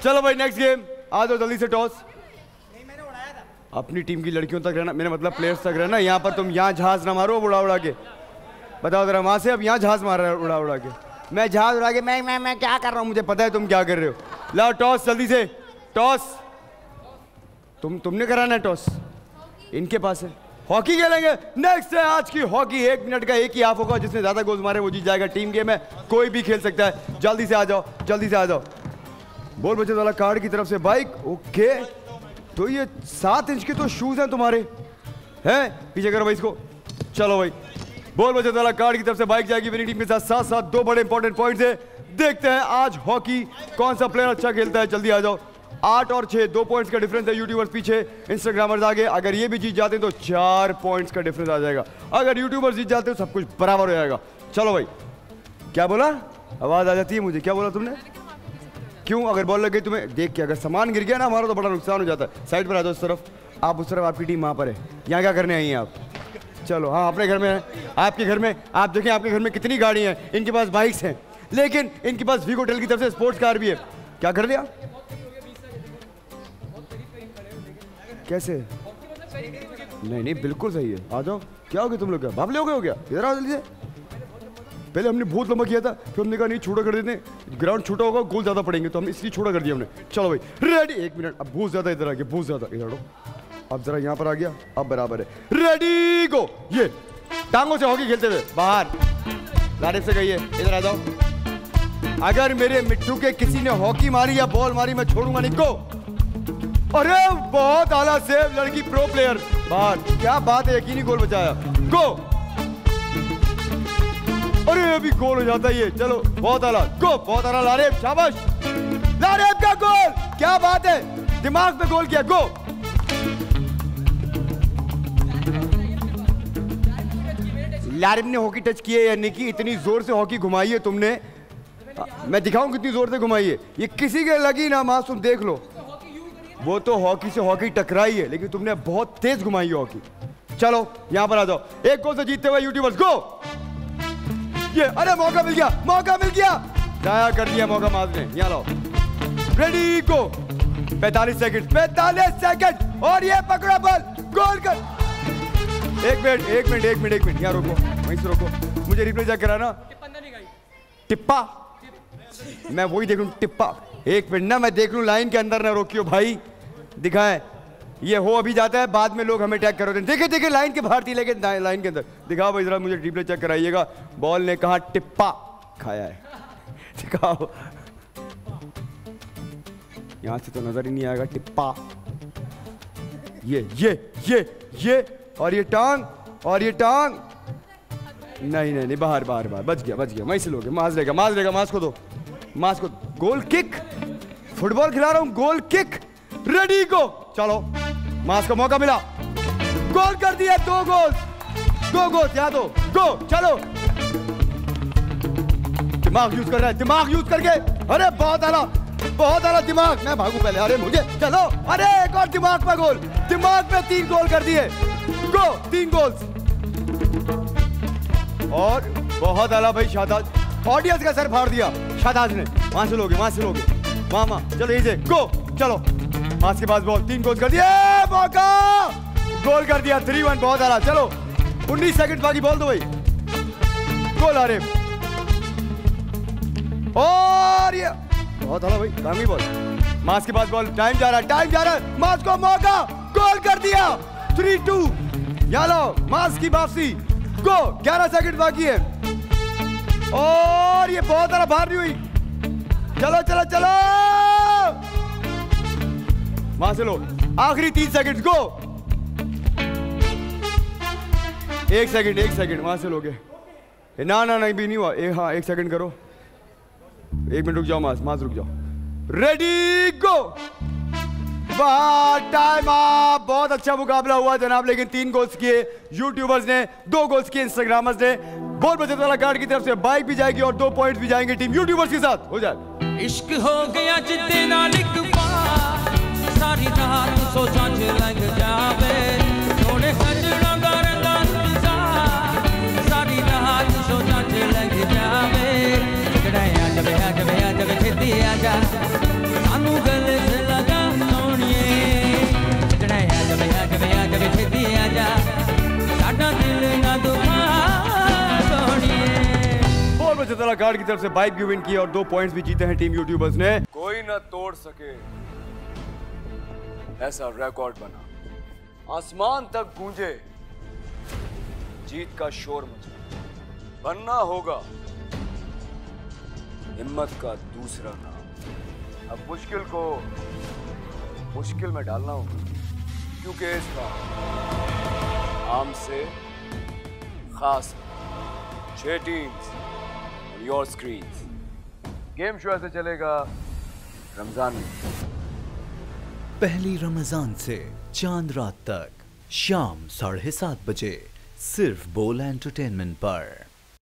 चलो भाई next game, आ जाओ जल्दी से। टॉस अपनी टीम की लड़कियों तक रहना, मेरा मतलब प्लेयर्स तक रहना। यहाँ पर तुम यहाँ जहाज ना मारो उड़ा उड़ा के। बताओ जरा वहां से, अब यहाँ जहाज मार रहा है उड़ा उड़ा के। मैं जहाज उड़ा के मैं क्या कर रहा हूँ, मुझे पता है तुम क्या कर रहे हो। लाओ टॉस जल्दी से, टॉस। तुमने कराना है टॉस, इनके पास है। हॉकी खेलेंगे, नेक्स्ट है आज की हॉकी। 1 मिनट का एक ही हाफ होगा, जिसने ज्यादा गोल्स मारे वो जीत जाएगा। टीम गेम है, कोई भी खेल सकता है। जल्दी से आ जाओ, जल्दी से आ जाओ। बोल बचत वाला कार्ड की तरफ से बाइक। ओके, तो ये 7 इंच के तो शूज हैं तुम्हारे, हैं? पीछे करो भाई इसको। चलो भाई, बोल बचत वाला कार्ड की तरफ से बाइक जाएगी विनिंग टीम के साथ। साथ साथ 2 बड़े इंपॉर्टेंट पॉइंट्स है। देखते हैं आज हॉकी कौन सा प्लेयर अच्छा खेलता है। जल्दी आ जाओ। 8 और 6, 2 पॉइंट्स का डिफरेंस है। यूट्यूबर्स पीछे, इंस्टाग्रामर्स आगे। अगर ये भी जीत जाते हैं तो 4 पॉइंट्स का डिफरेंस आ जाएगा। अगर यूट्यूबर्स जीत जाते हैं तो सब कुछ बराबर हो जाएगा। चलो भाई, क्या बोला? आवाज आ जाती है मुझे। क्या बोला तुमने? क्यों? अगर बॉल लग गई तुम्हें देख के, अगर सामान गिर गया ना हमारा तो बड़ा नुकसान हो जाता है। साइड पर आ जाओ, इस तरफ। आप उस तरफ, आपकी टीम वहां पर है। यहाँ क्या करने आई हैं आप? चलो, हाँ अपने घर में है। आपके घर में, आप देखें आपके घर में कितनी गाड़ी हैं। इनके पास बाइक्स हैं, लेकिन इनके पास वीगोटेल की तरफ से स्पोर्ट्स कार भी है। क्या कर दिया? कैसे? नहीं नहीं, बिल्कुल सही है। आ जाओ। क्या हो गया तुम लोग? क्या बाबले हो गए? हो गया? इधर आओ जल्दी से। पहले हमने बहुत लंबा किया था, फिर हमने कहा नहीं छोटा कर देते, ग्राउंड छोटा होगा गोल ज्यादा पड़ेंगे, तो हमने इसलिए छोटा कर दिया हमने। चलो भाई रेडी। 1 मिनट, अब बहुत ज्यादा इधर आ गया, बहुत ज्यादा इधर। अब जरा यहाँ पर आ गया, अब बराबर है। Ready go. ये टांगों से हॉकी खेलते हुए बाहर लारे से गई है। इधर आ जाओ। अगर मेरे मिट्टू के किसी ने हॉकी मारी या बॉल मारी, मैं छोड़ूंगा नहीं। गो। अरे बहुत आला सेव, लड़की प्रो प्लेयर। बाहर। क्या बात है, यकीनी गोल बचाया। गो। अरे अभी गोल हो जाता है ये। चलो बहुत आला। गो। बहुत आला लारेब, शाबाश। लारेब का गोल, क्या बात है, दिमाग पे गोल किया। गो। लारेब ने हॉकी टच किया यानी कि इतनी जोर से हॉकी घुमाई है तुमने। मैं दिखाऊं कितनी जोर से घुमाई है। ये किसी के लगी ना मास, तुम देख लो। वो तो हॉकी से हॉकी टकराई है, लेकिन तुमने बहुत तेज घुमाई है हॉकी। चलो यहां पर आ जाओ। 1 गोल से जीतते हुए यूट्यूबर्स। गो। ये अरे मौका मिल गया, मौका मिल गया। जाया कर दिया मौका माज ने। यहाँ लाओ। Ready go. 45 second, 45 second. और ये पकड़ा बॉल, गोल कर। 1 मिनट, 1 मिनट, 1 मिनट, 1 मिनट। यहाँ रोको, वहीं से रोको। मुझे रिप्ले चेक कराना। टिप्पा, मैं वही देख लूं। टिप्पा। 1 मिनट ना, मैं देख लूं। लाइन के अंदर ना रोकियो भाई। दिखाएं ये हो अभी जाता है, बाद में लोग हमें टैग करोगे। देखे देखे लाइन के बाहर थी, लेकिन लाइन के अंदर। दिखाओ भाई जरा, मुझे रिप्ले चेक कराइएगा। बॉल ने कहा टिप्पा खाया है। दिखाओ। यहां से तो नजर ही नहीं आएगा। टिप्पा। ये और ये टांग, और ये टांग। नहीं नहीं नहीं, बाहर बाहर बाहर। बच गया, बच गया। मैं इसे लोगे। माज लेगा, माज लेगा। माज को दो, माज को। Goal kick. फुटबॉल खिला रहा हूं, गोल किक। रेडी गो। चलो मास को मौका मिला, गोल कर दिया। 2 गोल, 2 गोल। यहाँ दो। गो। चलो दिमाग यूज कर रहा है, दिमाग यूज करके। अरे बहुत आला, बहुत आला दिमाग। मैं भागू पहले। अरे मुझे, चलो। अरे एक और दिमाग पे गोल, दिमाग पे 3 गोल कर दिए। गो। 3 गोल्स। और बहुत आला भाई शाहताज। ऑडियंस का सर फाड़ दिया शाहताज ने। वहां से लोगे, वहां से लोगे। वहां चलो यही से। गो। चलो पास के पास बॉल। 3 गोल कर दिए। मौका, गोल कर दिया। 3-1। बहुत आला। चलो 19 सेकंड बाकी। बॉल दो भाई। गोल आ रहे। और ये बहुत आला भाई, कामी बॉल। मास के पास बॉल। टाइम जा रहा है, टाइम जा रहा है। मास को मौका, गोल कर दिया। 3-2। यहाँ लो मास की वापसी। गो। 11 सेकंड बाकी है। और ये बहुत आला, बाहर नहीं हुई। चलो चलो चलो, वहां से लो। आखिरी 3 सेकंड। गो। 1 सेकंड, 1 सेकंड। वहां से लोगे। ना ना नहीं, भी नहीं हुआ। हाँ 1 सेकंड करो। 1 मिनट रुक जाओ। मास रुक जाओ। Ready go. Time up. बहुत अच्छा मुकाबला हुआ जनाब, लेकिन 3 गोल्स किए यूट्यूबर्स ने, 2 गोल्स किए इंस्टाग्रामर्स ने। बोल बचत वाला कार्ड की तरफ से बाइक भी जाएगी और 2 पॉइंट्स भी जाएंगे टीम यूट्यूबर्स के साथ। हो जाए। इश्क हो गया जिद्दे नाल इक बार, सारी रात सोचां च लंघ जावे। सोने सजना करदा इंतजार, सारी रात सोचां च लंघ जावे। आ जावे छेती आ जा, सानू गल कार्ड की तरफ से बाइक भी विन की और 2 पॉइंट्स भी जीते हैं टीम यूट्यूबर्स ने। कोई ना तोड़ सके ऐसा रिकॉर्ड बना, आसमान तक गूंजे, जीत का शोर मचा। बनना होगा हिम्मत का दूसरा नाम। अब मुश्किल को मुश्किल में डालना होगा, क्योंकि इस बार आम से खास 6 टीम्स और योर स्क्रीन्स। गेम शो ऐसे चलेगा रमजान में। पहली रमजान से चांद रात तक शाम 7:30 बजे सिर्फ बोल एंटरटेनमेंट पर।